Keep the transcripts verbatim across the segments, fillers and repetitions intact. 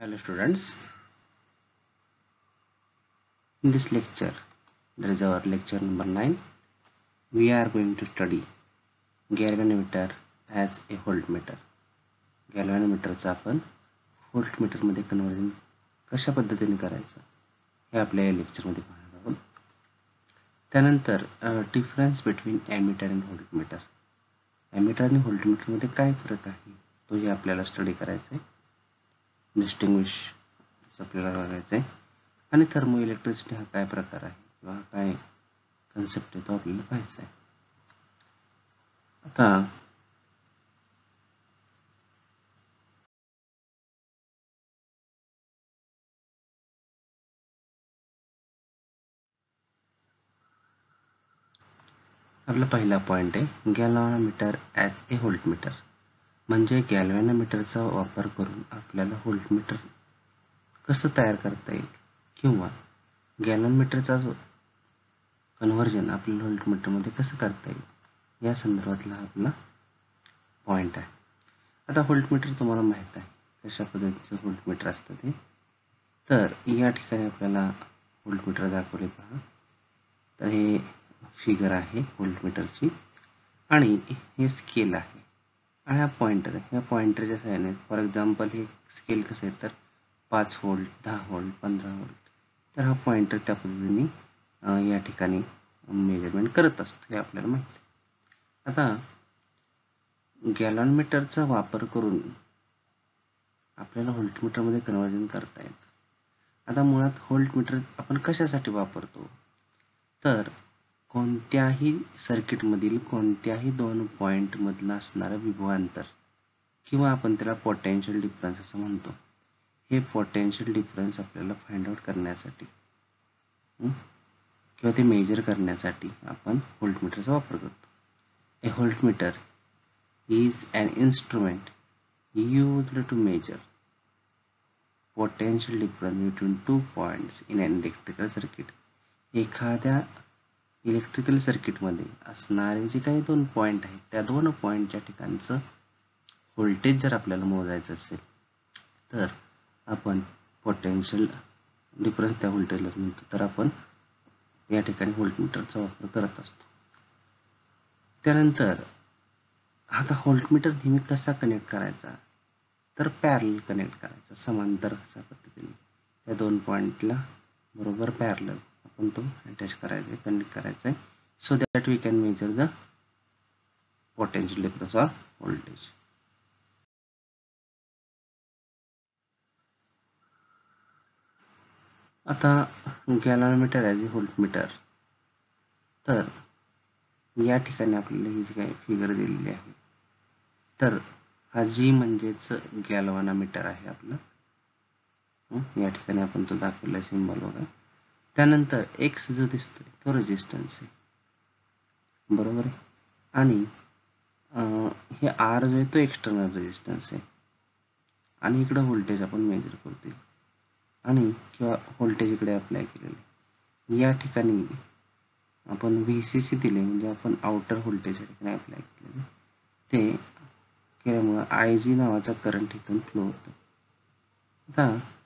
Hello students, in this lecture, that is our lecture number nine, we are going to study galvanometer as a voltmeter. galvanometerचं आपण voltmeter मध्ये conversion कशा पद्धतीने करायचं हे आपल्या या लेक्चर मध्ये पाहणार आहोत. त्यानंतर डिफरन्स बिटवीन एमीटर आणि व्होल्टमीटर. एमीटर आणि व्होल्टमीटर मध्ये काय फरक आहे तोही आपल्याला स्टडी करायचा आहे. डिस्टिंग्विश आपल्याला बघायचं आहे आणि थर्मो इलेक्ट्रिसिटी हा काय प्रकार आहे किंवा काय कन्सेप्ट आहे तो आपल्याला पाहायचा आहे. आता आपला पहिला पॉइंट आहे गॅल्व्हॅनोमीटर ॲज ए व्होल्टमीटर. म्हणजे गॅल्व्हॅनोमीटरचा वापर करून आपल्याला व्होल्टमीटर कसं तयार करता येईल किंवा गॅल्व्हॅनोमीटरचा जो कन्व्हर्जन आपल्याला व्होल्टमीटरमध्ये कसं करता येईल या संदर्भातला आपला पॉइंट आहे. आता व्होल्टमीटर तुम्हाला माहित आहे कशा पद्धतीचं व्होल्टमीटर असतं ते. तर या ठिकाणी आपल्याला व्होल्टमीटर दाखवले पहा. तर हे फिगर आहे व्होल्टमीटरची आणि हे स्केल आहे आणि हा पॉइंटर आहे. या पॉइंटरच्या सहाय्याने फॉर एक्झाम्पल हे स्केल कसं आहे तर पाच व्होल्ट, दहा व्होल्ट, पंधरा व्होल्ट. तर हा पॉइंटर त्या पद्धतीने या ठिकाणी मेजरमेंट करत असतो हे आपल्याला माहिती आहे. आता गॅल्व्हॅनोमीटरचा वापर करून आपल्याला व्होल्टमीटरमध्ये कन्वर्जन करता येतं. आता मुळात व्होल्टमीटर आपण कशासाठी वापरतो तर कोणत्याही सर्किटमधील कोणत्याही दोन पॉइंट मधलं असणारं विभवांतर किंवा आपण त्याला पोटेन्शियल डिफरन्स असं म्हणतो. हे पोटेन्शियल डिफरन्स आपल्याला फाइंड आउट करण्यासाठी किंवा ते मेजर करण्यासाठी आपण व्होल्टमीटरचा वापर करतो. A voltmeter is an instrument used to measure potential difference between two points in an electrical circuit. एखाद्या इलेक्ट्रिकल सर्किटमध्ये असणारे जे काही दोन पॉइंट आहेत त्या दोन पॉइंटच्या ठिकाणचं व्होल्टेज जर आपल्याला मोजायचं असेल तर आपण पोटेन्शियल डिफरन्स त्या व्होल्टेजला म्हणतो. तर आपण या ठिकाणी व्होल्टमीटरचा वापर करत असतो. त्यानंतर आता व्होल्टमीटर नेहमी कसा कनेक्ट करायचा तर पॅरलल कनेक्ट करायचा, समांतर अशा पद्धतीने त्या दोन पॉइंटला बरोबर पॅरलल आपण तो अटॅच करायचा, कनेक्ट करायचा आहे so that we can measure the potential difference of voltage. आता गॅल्व्हॅनोमीटर ॲज ए व्होल्टमीटर. तर या ठिकाणी आपल्याला ही जी काही फिगर दिलेली आहे तर हा जी म्हणजेच गॅल्व्हॅनोमीटर आहे आपलं. या ठिकाणी आपण तो दाखवला सिंबल बघा. त्यानंतर एक्स जो दिसतोय तो रेजिस्टन्स आहे बरोबर आहे आणि हे आर जो आहे तो एक्सटर्नल रेजिस्टन्स आहे आणि इकडे व्होल्टेज आपण मेजर करतोय आणि किंवा व्होल्टेज इकडे अप्लाय केलेले. या ठिकाणी आपण व्हीसीसी दिले म्हणजे आपण आउटर व्होल्टेज या ठिकाणी अप्लाय केलेले. ते केल्यामुळे आय जी नावाचा करंट इथून फ्लो होतो. आता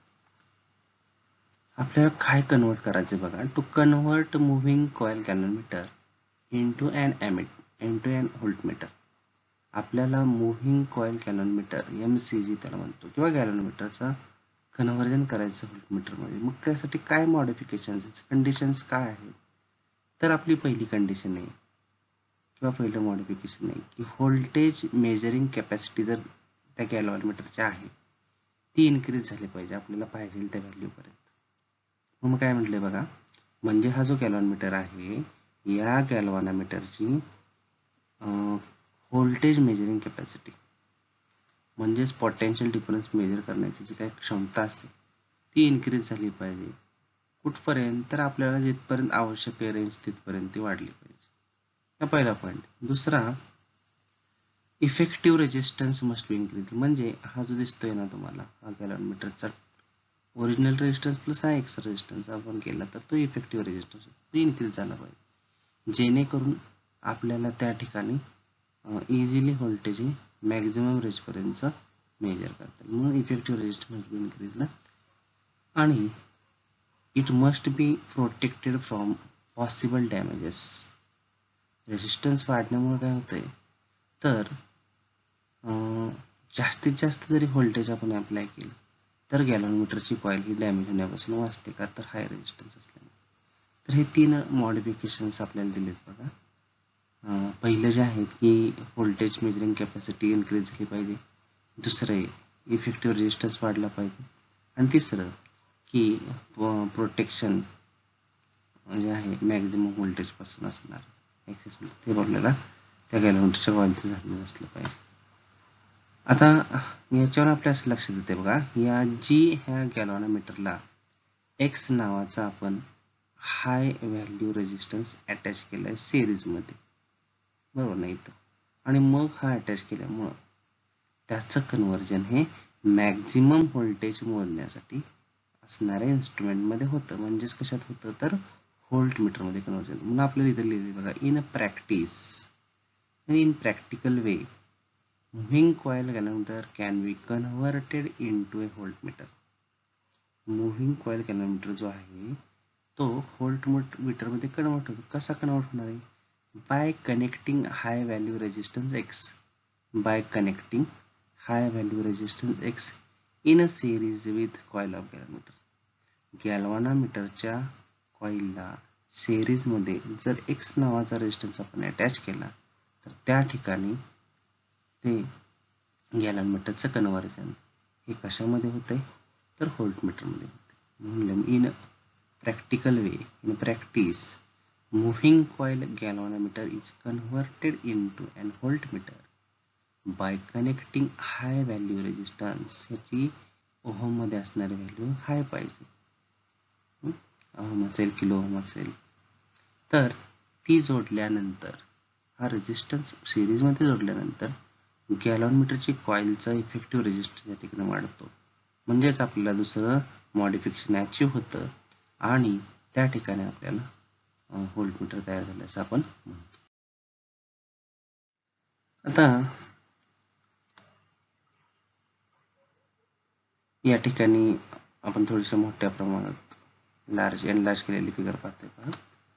आपल्याला काय कन्वर्ट करायचं बघा. To convert moving coil galvanometer into an ammeter into an voltmeter. आपल्याला मुव्हिंग कॉइल गॅल्व्हॅनोमीटर एमसीजी त्याला म्हणतो किंवा गॅल्व्हॅनोमीटरचा कन्वर्जन करायचं व्होल्टमीटरमध्ये. मग त्यासाठी काय मॉडिफिकेशन्स कंडिशन्स काय आहेत तर आपली पहिली कंडिशन आहे किंवा पहिलं मॉडिफिकेशन आहे की व्होल्टेज मेजरिंग कॅपॅसिटी जर त्या गॅल्व्हॅनोमीटरची आहे ती इन्क्रीज झाली पाहिजे आपल्याला पाहिजे त्या व्हॅल्यूपर्यंत. मग काय म्हटलंय बघा. म्हणजे हा जो गॅल्व्हॅनोमीटर आहे या गॅल्व्हॅनोमीटरची व्होल्टेज मेजरिंग कॅपॅसिटी म्हणजेच पोटेन्शियल डिफरन्स मेजर करण्याची जी काही क्षमता असते ती इन्क्रीज झाली पाहिजे. कुठपर्यंत तर आपल्याला जिथपर्यंत आवश्यक आहे रेंज तिथपर्यंत ती वाढली पाहिजे. हा पहिला पॉईंट. दुसरा effective resistance must be increase. म्हणजे हा जो दिसतोय ना तुम्हाला हा गॅल्व्हॅनोमीटरचा ओरिजिनल रेजिस्टन्स प्लस हा एक्स रेजिस्टन्स आपण केला तर तो इफेक्टिव्ह रेजिस्टन्स तो इन्क्रीज झाला पाहिजे जेणेकरून आपल्याला त्या ठिकाणी इझिली व्होल्टेज मॅक्झिमम रेंजपर्यंत मेजर करतात. म्हणून effective resistance must be increase ना. आणि it must be protected from possible damages. Resistance वाढण्यामुळे काय होतंय तर जास्तीत जास्त जरी व्होल्टेज आपण अप्लाय केलं तर गॅल्व्हनोमीटरची कॉईल ही डॅमेज होण्यापासून वाचते, का तर हाय रेजिस्टन्स असल्याने. तर हे तीन मॉडिफिकेशन्स आपल्याला दिलेत बघा. पहिले जे आहेत की व्होल्टेज मेजरिंग कॅपॅसिटी इन्क्रीज झाली पाहिजे, दुसरं इफेक्टिव्ह रेजिस्टन्स वाढला पाहिजे, आणि तिसरं की प्रोटेक्शन जे आहे मॅक्झिमम व्होल्टेजपासून असणार एक्सेस ते आपल्याला त्या गॅल्व्हनोमीटरच्या कॉईलचं झालेलं असलं पाहिजे. आता याच्यावर आपल्या असं लक्षात येते बघा, या जी ह्या गॅल्व्हनोमीटरला एक्स नावाचा आपण हाय व्हॅल्यू रेजिस्टन्स अटॅच केला आहे सिरीजमध्ये, बरोबर नाही इथं, आणि मग हा अटॅच केल्यामुळं त्याचं कन्वर्जन हे मॅक्झिमम व्होल्टेज मोजण्यासाठी असणाऱ्या इन्स्ट्रुमेंटमध्ये होतं. म्हणजेच कशात होतं तर व्होल्ट मीटरमध्ये कन्वर्जन. म्हणून आपल्याला इथं लिहिले बघा, in practice in practical way moving coil galvanometer can be converted into a voltmeter. Moving coil galvanometer जो आहे तो व्होल्ट मीटर मध्ये कन्वर्ट होतो. कसा कन्वर्ट होणार आहे? By connecting high value resistance X by connecting high value resistance X in a series with coil of galvanometer. गॅल्व्हनोमीटरच्या कॉइलला सिरीज मध्ये जर एक्स नावाचा रेजिस्टन्स आपण अटॅच केला तर त्या ठिकाणी ते गॅल्व्हनोमीटरचं कन्वर्जन हे कशामध्ये होतंय तर व्होल्टमीटरमध्ये होते. म्हणून in practical way in practice moving coil galvanometer is converted into an voltmeter by connecting high value resistance. ह्याची ओहम मध्ये असणारी व्हॅल्यू हाय पाहिजे, ओहम असेल किलो ओहम असेल तर ती जोडल्यानंतर हा रेजिस्टन्स सिरीजमध्ये जोडल्यानंतर गॅल्व्हनोमीटरची कॉइलचा इफेक्टिव्ह रेजिस्टन्स या ठिकाणी वाढतो. म्हणजेच आपल्याला दुसरं मॉडिफिकेशन अचीव्ह होतं आणि त्या ठिकाणी आपल्याला व्होल्टमीटर तयार झालं असं आपण म्हणतो. आता या ठिकाणी आपण थोडीशा मोठ्या प्रमाणात लार्ज एनलार्ज केलेली फिगर पाहतोय पहा.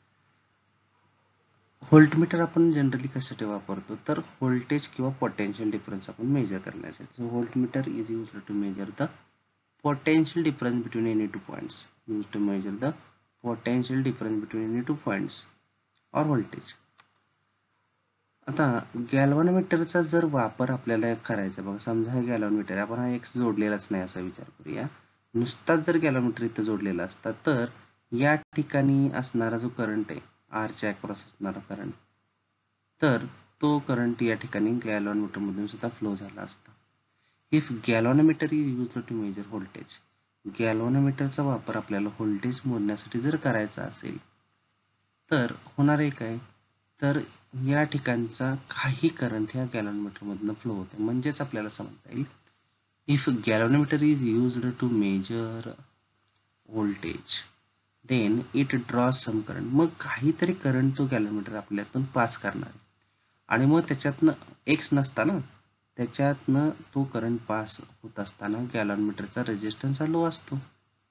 व्होल्टमीटर आपण जनरली कशासाठी वापरतो तर व्होल्टेज किंवा पोटेन्शियल डिफरन्स आपण मेजर करण्यासाठी. Voltmeter is used to measure the potential difference between any two points, used to measure the potential difference between any two points or voltage. आता गॅल्व्हनोमीटरचा जर वापर आपल्याला करायचा बघा, समजा हे गॅल्व्हनोमीटर आपण हा एक्स जोडलेलाच नाही असा विचार करूया, नुसताच जर गॅल्व्हनोमीटर इथं जोडलेला असता तर या ठिकाणी असणारा जो करंट आहे आरच्या अक्रॉस असणारा करंट, तर तो करंट या ठिकाणी गॅल्व्हनोमीटर मधून सुद्धा फ्लो झाला असता. If galvanometer is used to measure voltage, गॅल्व्हनोमीटरचा वापर आपल्याला व्होल्टेज मोजण्यासाठी जर करायचा असेल तर होणार आहे काय तर या ठिकाणचा काही करंट ह्या गॅल्व्हनोमीटर मधून फ्लो होते. म्हणजेच आपल्याला समजता येईल if galvanometer is used to measure voltage then it draws some current. मग काहीतरी करंट तो गॅल्व्हनोमीटर आपल्यातून पास करणार आहे आणि मग त्याच्यातनं एक्स नसता ना, त्याच्यातनं तो करंट पास होत असताना गॅल्व्हनोमीटरचा रेजिस्टन्स हा लो असतो.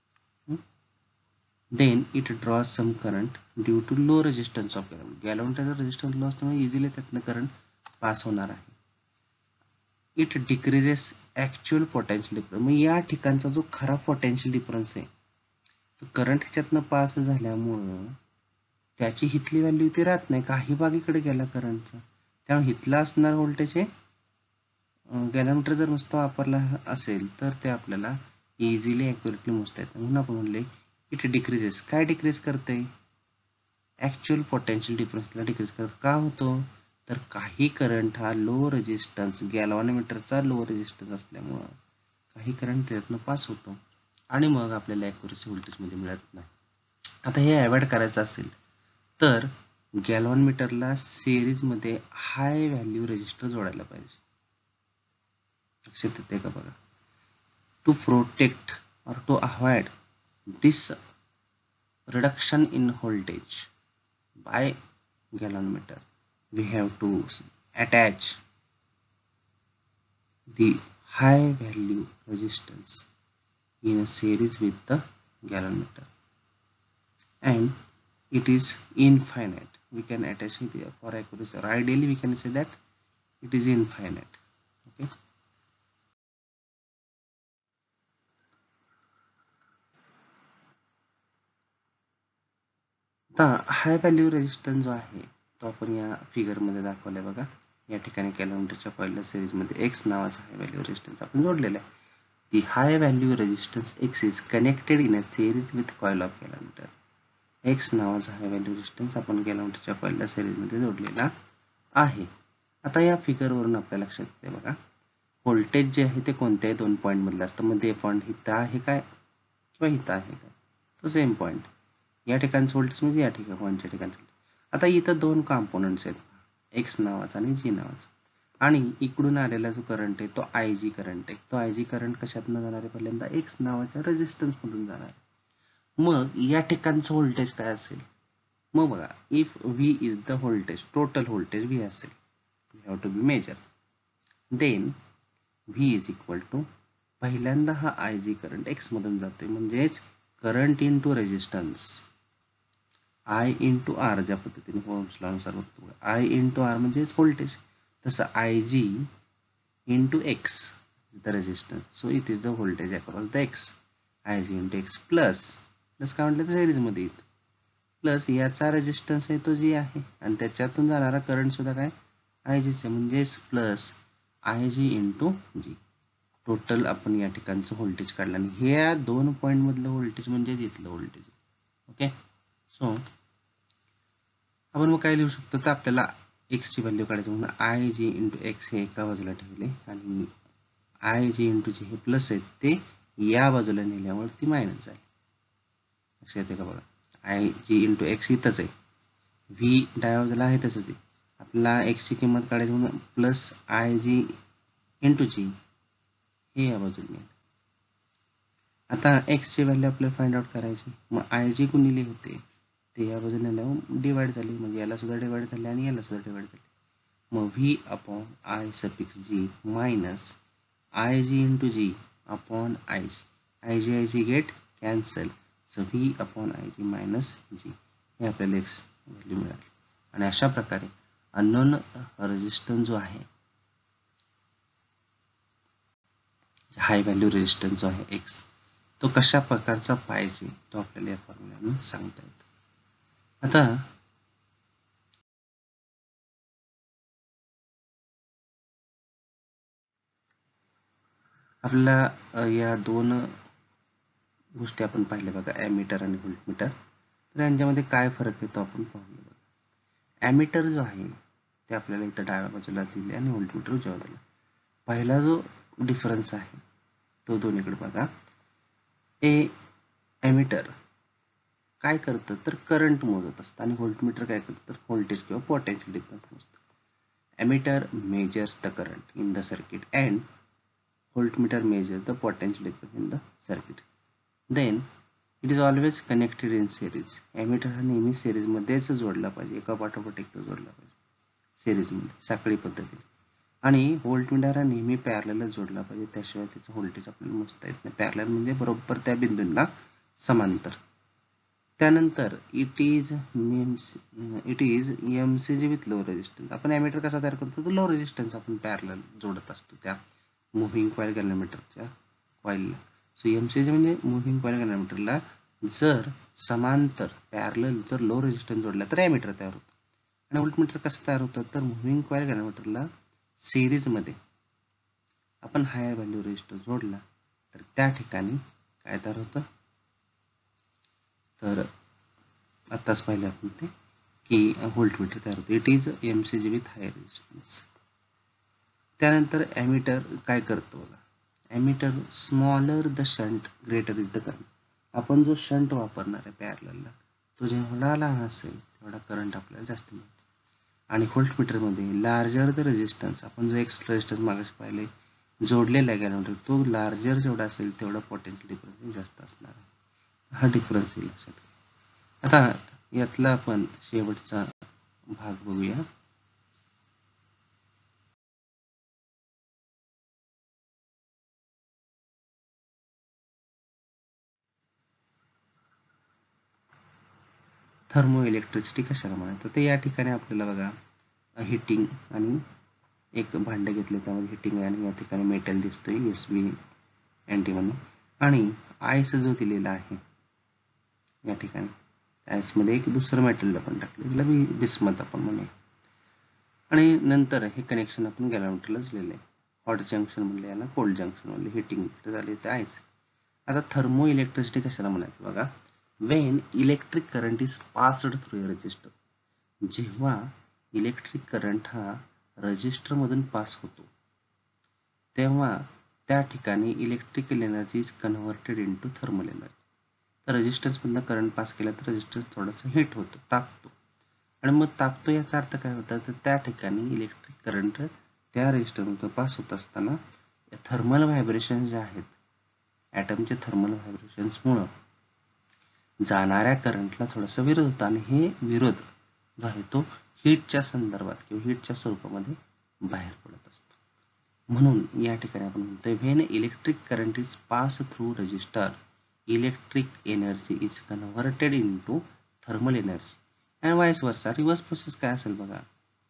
Then it draws some current due to low resistance of galvanometer. गॅल्व्हनोमीटरचा रेजिस्टन्स लो असल्यामुळे इझिली त्यातनं करंट पास होणार आहे. It decreases actual potential difference. मग या ठिकाणचा जो खरा पोटेन्शियल डिफरन्स आहे तो करंट ह्याच्यातनं पास झाल्यामुळं त्याची हिथली व्हॅल्यू ती राहत नाही, काही भाग इकडे गेला करंटचा, त्यामुळे हिथला असणार व्होल्टेज हे गॅल्व्हनोमीटर जर नुसता वापरला असेल तर ते आपल्याला इझिली ॲक्युरेटली मोजता येतं. म्हणून आपण म्हणले इट डिक्रीजेस. काय डिक्रीज करते? ऍक्च्युअल पोटेन्शियल डिफरन्सला डिक्रीज करत. का होतो तर काही करंट हा लो रेजिस्टन्स गॅल्व्हनोमीटरचा लो रेजिस्टन्स असल्यामुळं काही करंट त्यातनं पास होतो आणि मग आपल्याला ॲक्युरेसी व्होल्टेजमध्ये मिळत नाही. आता हे अवॉइड करायचं असेल तर गॅल्व्हनोमीटरला सिरीजमध्ये हाय व्हॅल्यू रेजिस्टर जोडायला पाहिजे. लक्षात येते का बघा. To protect or to avoid this reduction in voltage by galvanometer, we have to attach the high value resistance in a series with the galvanometer, and it is infinite. We can attach it here for accuracy, or ideally we can say that it is infinite. Okay. आता हाय value resistance जो आहे तो आपण या figure मध्ये दाखवलाय बघा. या ठिकाणी कॅलेंडरच्या पहिल्या सिरीज मध्ये एक्स नावाचा हाय व्हॅल्यू रेजिस्टन्स आपण जोडलेला आहे. The high value resistance X is connected in a series with coil of galvanometer. X नावाचा हाय व्हॅल्यू रेजिस्टन्स आपण गॅलव्हनोमीटरच्या पहिल्या सिरीज मध्ये जोडलेला आहे. आता या फिगर वरून आपल्या लक्षात येते बघा, व्होल्टेज जे आहे ते कोणत्याही दोन पॉईंट मधलं असतं. मध्ये पॉईंट इथं आहे काय किंवा इथं आहे काय, तो सेम पॉईंट. या ठिकाणचं व्होल्टेज म्हणजे या ठिकाणी पॉईंटच्या ठिकाणचं. आता इथं दोन कॉम्पोनंट्स आहेत, एक्स नावाचा आणि जी नावाचा, आणि इकडून आलेला जो करंट आहे तो आय जी करंट आहे. तो आय जी करंट कशातनं जाणार आहे, पहिल्यांदा एक्स नावाच्या रेजिस्टन्स मधून जाणार आहे. मग या ठिकाणचं व्होल्टेज काय असेल, मग बघा, if V is the voltage, total voltage V असेल, we have to be measure, then V is equal to, पहिल्यांदा हा आय जी करंट एक्स मधून जातोय म्हणजेच current into resistance, I into R, ज्या पद्धतीने ओहम्स लॉ नुसार बघतो, आय इंटू आर म्हणजेच व्होल्टेज, तसं I G into X the resistance. So it is the voltage across the X. I G into X plus plus काय म्हटलं तर series मध्ये येतो, प्लस याचा रेजिस्टन्स आहे तो जी आहे, आणि त्याच्यातून जाणारा करंट सुद्धा काय आय जीचे, म्हणजेच plus I G into G. Total आपण या ठिकाणचं व्होल्टेज काढलं, आणि ह्या दोन पॉईंट मधलं व्होल्टेज म्हणजे इथलं व्होल्टेज. ओके. सो आपण मग काय लिहू शकतो, तर आपल्याला एक्स ची व्हॅल्यू काढायची म्हणून आय जी इंटू एक्स हे एका बाजूला ठेवले, आणि आय जी इंटू जी हे प्लस आहेत ते या बाजूला नेल्यामुळे ती मायनस झाली. लक्षात येते का बघा, आय जी इंटू एक्स इथंच आहे, व्ही डाव्या बाजूला आहे तसंच आहे. आपल्याला एक्स ची किंमत काढायची म्हणून plus I G into G हे या बाजूला नेलं. आता एक्स ची व्हॅल्यू आपल्याला फाइंड आउट करायची, मग आय जी गुणिले होते ते या बाजूला नेल्यावर डिवाइड झाली, म्हणजे याला सुद्धा डिवाइड झाले आणि याला सुद्धा डिवाइड झाले. मग V upon I suffix G minus I G into G upon I G, I G I G get cancel, so V upon I G minus G, हे आपल्याला एक्स व्हॅल्यू मिळाली. आणि अशा प्रकारे अननोन रेजिस्टन्स जो आहे, हाय व्हॅल्यू रेजिस्टन्स जो आहे एक्स, तो कशा प्रकारचा पाहिजे तो आपल्याला या फॉर्म्युल्याने सांगता येतं. आता आपल्याला या दोन गोष्टी आपण पाहिल्या बघा, ॲमीटर आणि व्होल्टमीटर. तर यांच्यामध्ये काय फरक येतो आपण पाहूया बघा. ॲमीटर जो आहे ते आपल्याला इथं डाव्या बाजूला दिले आणि व्होल्टमीटर उजव्या बाजूला. पहिला जो डिफरन्स आहे तो दोन्हीकडे बघा. ए ॲमीटर काय करतं तर करंट मोजत असतं, आणि व्होल्टमीटर काय करतं तर व्होल्टेज किंवा पोटेन्शियल डिफरन्स मोजतं. Ammeter measures the current in the circuit and voltmeter measures the potential difference in the circuit. Then it is always connected in series. Ammeter हा नेहमी सिरीज मध्येच जोडला पाहिजे, एका पाठोपाठ एक जोडला पाहिजे सिरीज मध्ये साखळी पद्धतीने. आणि व्होल्टमीटर हा नेहमी पॅरललच जोडला पाहिजे, त्याशिवाय त्याचं व्होल्टेज आपल्याला मोजता येत नाही. पॅरलल म्हणजे बरोबर त्या बिंदूंना समांतर. त्यानंतर it is it is MCG with low resistance. आपण ॲमीटर कसा तयार करतो तर लो रेजिस्टन्स आपण पॅरलल जोडत असतो त्या मुव्हिंग कॉइल गॅलव्हनोमीटरच्या कॉइलला. सो एमसीजी म्हणजे मुव्हिंग कॉइल गॅलव्हनोमीटरला जर समांतर पॅरलल जर लो रेजिस्टन्स जोडला तर ॲमीटर तयार होतं. आणि व्होल्टमीटर कसं तयार होतं तर मुव्हिंग कॉइल गॅलव्हनोमीटरला सिरीज मध्ये आपण हायर व्हॅल्यू रेजिस्टर जोडला तर त्या ठिकाणी काय तयार होतं, तर आत्ताच पाहिलं आपण ते की व्होल्टमीटर तयार होतं. It is MCG with higher resistance. त्यानंतर ॲमीटर काय करतो बघा, ammeter smaller the shunt greater is the current. आपण जो शंट वापरणार आहे पॅरललला तो जेवढा लहान असेल तेवढा करंट आपल्याला जास्त मिळतो. आणि व्होल्टमीटरमध्ये लार्जर द रेजिस्टन्स, आपण जो एक्स रेजिस्टन्स मागाशी पाहिले जोडलेला आहे गॅलव्हनोमीटर, तो लार्जर जेवढा असेल तेवढा पोटेन्शियल डिफरन्स जास्त असणार आहे. हा डिफरन्स हे लक्षात घ्या. आता यातला आपण शेवटचा भाग बघूया. थर्मो इलेक्ट्रिसिटी कशाला म्हणायचं तर या ठिकाणी आपल्याला बघा हिटिंग आणि एक भांडे घेतले त्यामध्ये हिटिंग आहे आणि या ठिकाणी मेटल दिसतोय एस बी अँटीमनी आणि आयस जो दिलेला आहे या ठिकाणी आयस मध्ये एक दुसरं मेटल आपण टाकलं त्याला बी बिस्मथ आपण म्हणूया आणि नंतर हे कनेक्शन आपण गॅलव्हॅनमीटरला दिलेलं आहे हॉट जंक्शन म्हणले याला कोल्ड जंक्शन म्हणले हिटिंग झाले ते आयस आता थर्मो इलेक्ट्रिसिटी कशाला म्हणायचं बघा when electric current is passed through a resistor जेव्हा इलेक्ट्रिक करंट हा रजिस्टर मधून पास होतो तेव्हा त्या ठिकाणी electrical energy is converted into thermal energy तर रेजिस्टन्स मधून करंट पास केला तर रेजिस्टन्स थोडासा हिट होतो तापतो आणि मग तापतो याचा अर्थ काय होता तर त्या ठिकाणी इलेक्ट्रिक करंट त्या रेजिस्टरमधून पास होत असताना थर्मल व्हायब्रेशन जे आहेत ॲटमचे थर्मल व्हायब्रेशन्स मुळे जाणाऱ्या करंटला थोडासा विरोध होता आणि हे विरोध जो आहे तो हीटच्या संदर्भात किंवा हीटच्या स्वरूपामध्ये बाहेर पडत असतो म्हणून या ठिकाणी आपण म्हणतोय when electric current is pass through resistor electrical energy is converted into thermal energy and vice versa reverse process काय असेल बघा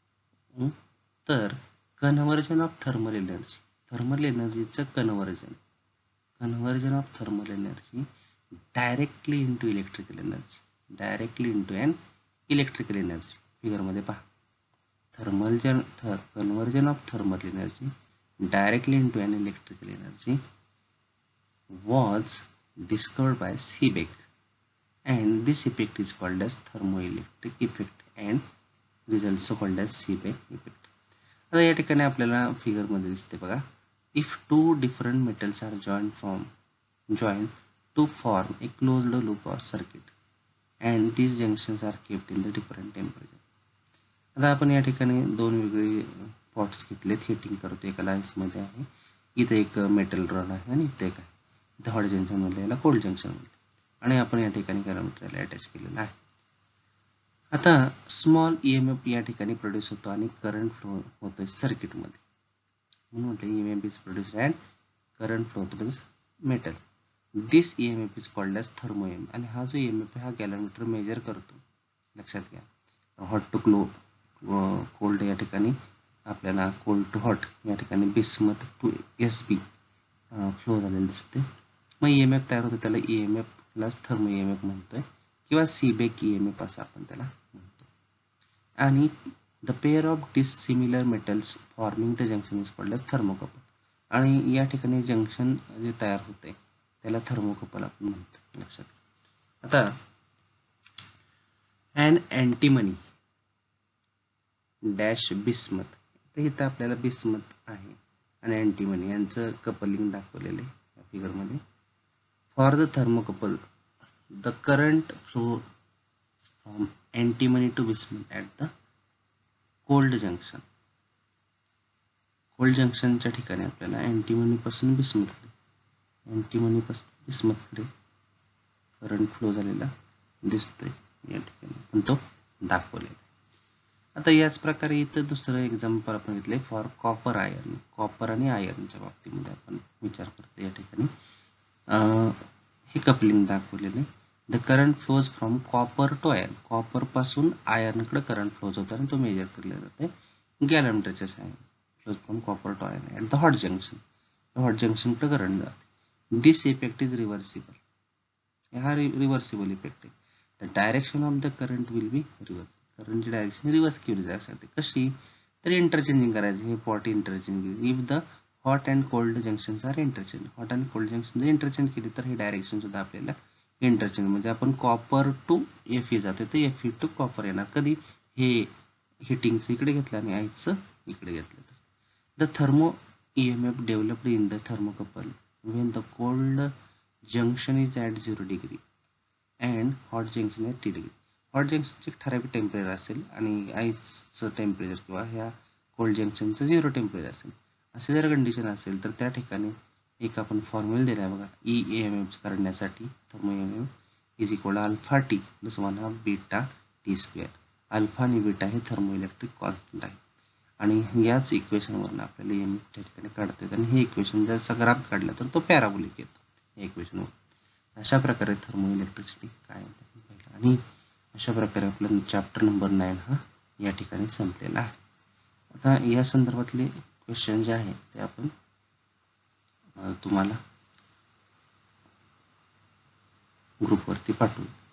तर conversion of thermal energy thermal एनर्जीचं conversion conversion of thermal energy directly into electrical energy directly into and electrical energy figure मध्ये पहा thermal जन conversion of thermal energy directly into and electrical energy was discovered by Seebeck and this effect is called as thermoelectric effect and it is also called as Seebeck effect. आता या ठिकाणी आपल्याला figure मध्ये दिसते बघा if two different metals are joined from joined to form a closed loop or circuit and these junctions are kept in the different temperature. आता आपण या ठिकाणी दोन वेगळे पॉट्स घेतलेत हिटिंग करतो एकाला आईस मध्ये आहे इथे एक मेटल रॉड आहे आणि इथे एक आहे इथे हॉट जंक्शन मध्ये याला कोल्ड जंक्शन मध्ये आणि आपण या ठिकाणी गॅलव्हॅनमीटरला अटॅच केलेला आहे आता स्मॉल ईएमएफ या ठिकाणी प्रोड्यूस होतो आणि करंट फ्लो होतोय सर्किट मध्ये म्हणून म्हटलं EMF is produced and current flow through metal this EMF is called as thermo EMF आणि हा जो ईएमएफ हा गॅलव्हॅनमीटर मेजर करतो लक्षात घ्या हॉट टू क्लो कोल्ड या ठिकाणी आपल्याला कोल्ड टू हॉट या ठिकाणी bismuth to S B flow झालेलं दिसते मग ईएमएफ तयार होतो त्याला ईएमएफ प्लस थर्मो ईएमएफ म्हणतोय किंवा सीबेक ईएमएफ असं आपण त्याला म्हणतो आणि the pair of dissimilar metals forming the junction is called as thermocouple आणि या ठिकाणी जंक्शन जे तयार होते त्याला थर्मोकपल आपण म्हणतो लक्षात आता अँड अँटीमनी डॅश बिस्मथ तर इथं आपल्याला बिस्मथ आहे आणि अँटीमनी यांचं कपलिंग दाखवलेलं आहे या फिगरमध्ये For the thermocouple, the current flows from antimony to bismuth at the cold junction. Cold junction च्या ठिकाणी आपल्याला antimony पासून bismuth कडे antimony पासून bismuth कडे करंट फ्लो झालेला दिसतोय या ठिकाणी पण तो दाखवलेला आता याच प्रकारे इथं दुसरं एक्झाम्पल आपण घेतले फॉर कॉपर आयर्न कॉपर आणि आयर्नच्या बाबतीमध्ये आपण विचार करतो या ठिकाणी हे कपलिंग दाखवलेले the current flows from copper to iron copper पासून आयर्न कडे करंट फ्लोज होतो आणि तो मेजर केला जाते गॅलव्हॅनमीटरच्या सहाय्याने flows from copper to iron at the hot junction hot junction कडे करंट जाते दिस इफेक्ट इज रिव्हर्सिबल हा रिव्हर्सिबल इफेक्ट आहे the direction of the current will be reverse करंटची डायरेक्शन रिव्हर्स केली जाऊ शकते कशी तर इंटरचेंजिंग करायची हे पॉट interchanging if the hot and cold junctions are interchange hot and cold junction जर इंटरचेंज केली तर हे डायरेक्शन सुद्धा आपल्याला इंटरचेंज म्हणजे आपण कॉपर टू एफ ई जातो तर एफ ई टू कॉपर येणार कधी हे हिटिंगचं इकडे घेतलं आणि आईचं इकडे घेतलं तर the thermo EMF developed in the thermocouple when the cold junction is at zero degree and hot junction at t degree hot जंक्शनचे ठराविक टेम्परेचर असेल आणि आईसचं टेम्परेचर किंवा ह्या कोल्ड जंक्शनचं झिरो टेम्परेचर असेल असे जर कंडिशन असेल तर त्या ठिकाणी एक आपण फॉर्म्युला दिला आहे बघा ई एम एफ करण्यासाठी thermo M F is equal alpha T plus one half beta T square alpha आणि बीटा हे थर्मो इलेक्ट्रिक कॉन्स्टंट आहे आणि याच इक्वेशनवरून आपल्याला एम एफ त्या ठिकाणी काढता येतं आणि हे इक्वेशन जर ग्राफ काढलं तर तो पॅराबोलिक येतो या इक्वेशनवर अशा प्रकारे थर्मो इलेक्ट्रिसिटी काय आणि अशा प्रकारे आपला चॅप्टर नंबर नाईन हा या ठिकाणी संपलेला आहे. आता या संदर्भातले क्वेश्चन जे आहेत ते आपण तुम्हाला ग्रुपवरती पाठवू.